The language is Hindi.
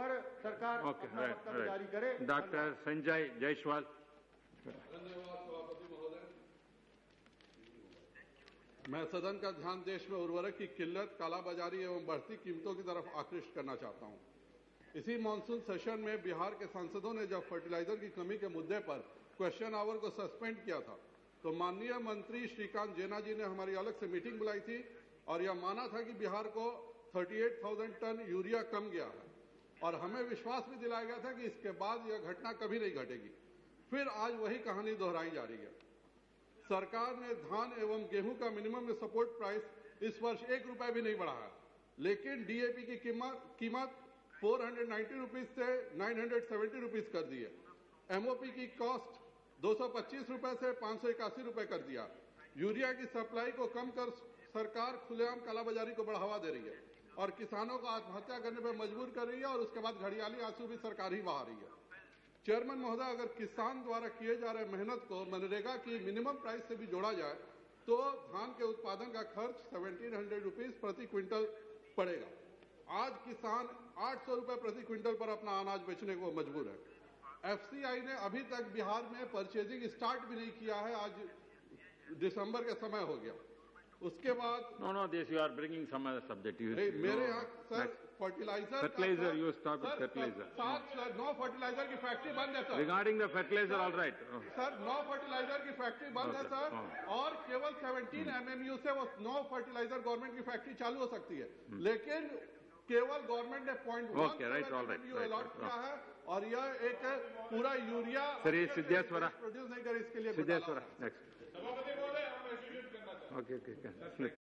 पर सरकार अपना वक्तव्य जारी करे। डॉक्टर संजय जायसवाल। धन्यवाद सभापति महोदय। मैं सदन का ध्यान देश में उर्वरक की किल्लत, कालाबाजारी एवं बढ़ती कीमतों की तरफ आकृष्ट करना चाहता हूं। इसी मानसून सेशन में बिहार के सांसदों ने जब फर्टिलाइजर की कमी के मुद्दे पर क्वेश्चन आवर को सस्पेंड किया था, तो माननीय मंत्री श्रीकांत जेना जी ने हमारी अलग से मीटिंग बुलाई थी और यह माना था कि बिहार को 38,000 टन यूरिया कम गया है और हमें विश्वास भी दिलाया गया था कि इसके बाद यह घटना कभी नहीं घटेगी। फिर आज वही कहानी दोहराई जा रही है। सरकार ने धान एवं गेहूं का मिनिमम सपोर्ट प्राइस इस वर्ष 1 रुपए भी नहीं बढ़ाया, लेकिन डीएपी की कीमत 490 रुपीज से 970 रुपीज कर दी है। एमओपी की कॉस्ट 225 रुपए से 581 रुपए कर दिया। यूरिया की सप्लाई को कम कर सरकार खुलेआम कालाबाजारी को बढ़ावा दे रही है और किसानों को आत्महत्या करने पर मजबूर कर रही है और उसके बाद घड़ियाली आंसू भी सरकार ही बहा रही है। चेयरमैन महोदय, अगर किसान द्वारा किए जा रहे मेहनत को मनरेगा की मिनिमम प्राइस से भी जोड़ा जाए तो धान के उत्पादन का खर्च 1700 रुपीज प्रति क्विंटल पड़ेगा। आज किसान 800 रुपए प्रति क्विंटल पर अपना अनाज बेचने को मजबूर है। एफसीआई ने अभी तक बिहार में परचेजिंग स्टार्ट भी नहीं किया है। आज दिसंबर का समय हो गया। उसके बाद no this you are bringing some other subject. मेरे यहाँ sir fertiliser you stop with fertiliser. Sir 9 fertiliser की फैक्ट्री बंद है sir. Regarding the fertiliser all right sir, 9 fertiliser की फैक्ट्री बंद है सर और केवल 17 MMU से वो 9 फर्टिलाइजर गवर्नमेंट की फैक्ट्री चालू हो सकती है, लेकिन केवल गवर्नमेंट ने 0.1 MMU अलॉट किया है और यह एक पूरा यूरिया सिद्धेश्वरा प्रोड्यूस नहीं करे, इसके लिए सिद्धेश्वरा नेक्स्ट। ओके